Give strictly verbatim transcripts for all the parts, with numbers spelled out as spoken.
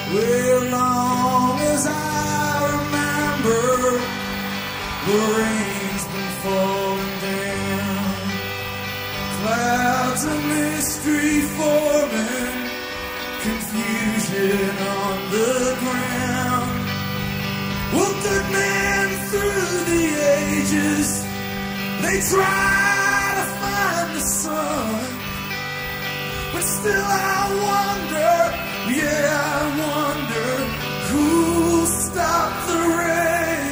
Well, long as I remember, the rain's been falling down, clouds of mystery forming, confusion on the ground. Well, good men through the ages, they try to find the sun, but still I wonder, yeah, I wonder who'll stop the rain.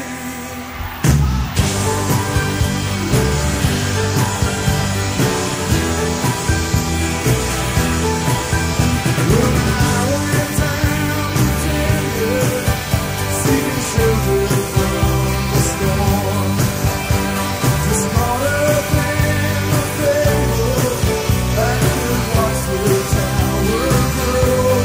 When I went down the tender, seeking shelter from the storm, just smarter than the fable, I could watch the tower grow.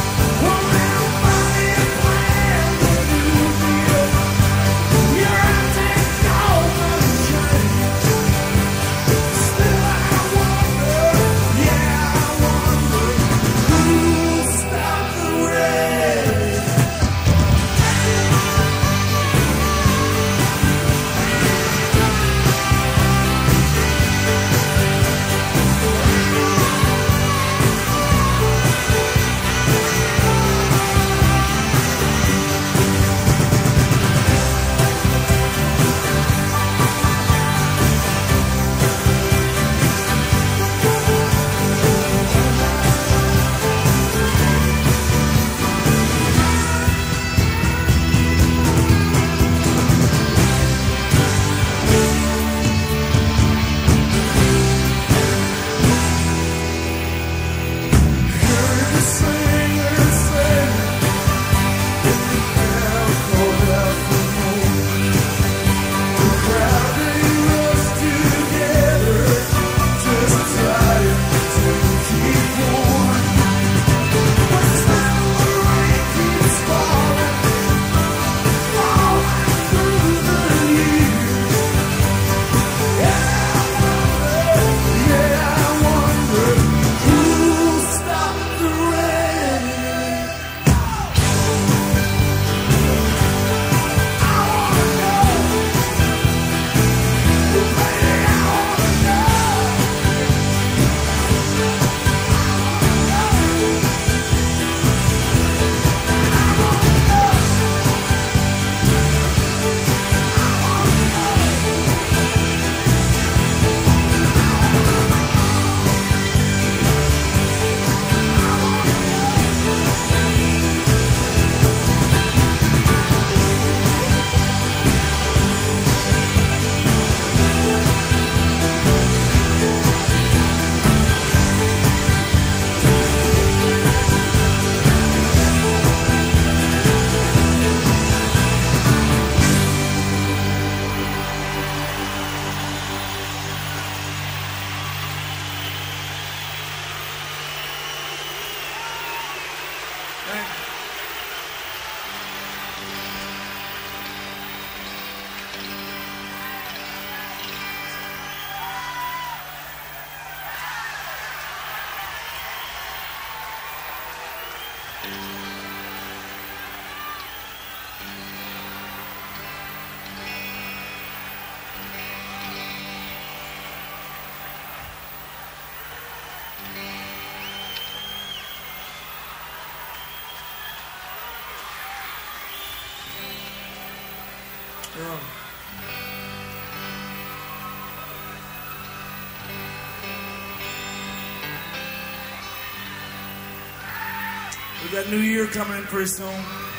We got New Year coming in pretty soon.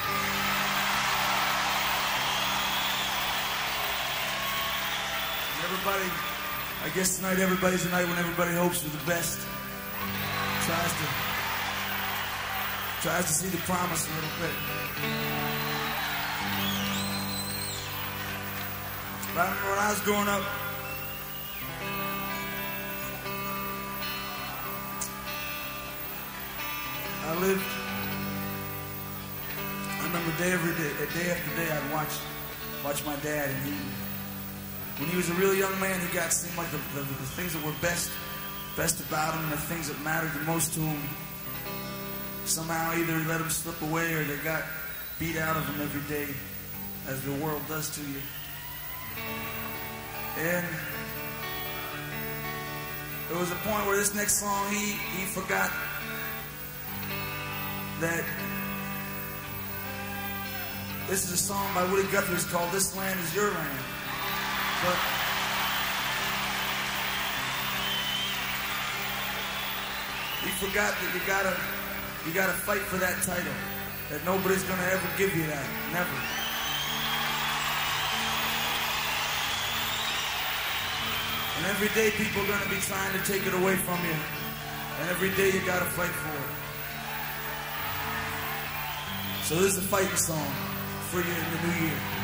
Everybody, I guess tonight everybody's a night when everybody hopes for the best. Tries to, tries to see the promise a little bit. But I remember when I was growing up, I lived, I remember day every day, day after day, I'd watch, watch my dad, and he, when he was a real young man, he got seemed like the, the, the things that were best, best about him, and the things that mattered the most to him. somehow either let them slip away or they got beat out of them every day, as the world does to you. And there was a point where this next song, he, he forgot that this is a song by Woody Guthrie. It's called "This Land Is Your Land." But he forgot that you gotta, you gotta fight for that title. That nobody's gonna ever give you that, never. And every day people are gonna be trying to take it away from you. And every day you gotta fight for it. So this is a fighting song for you in the new year.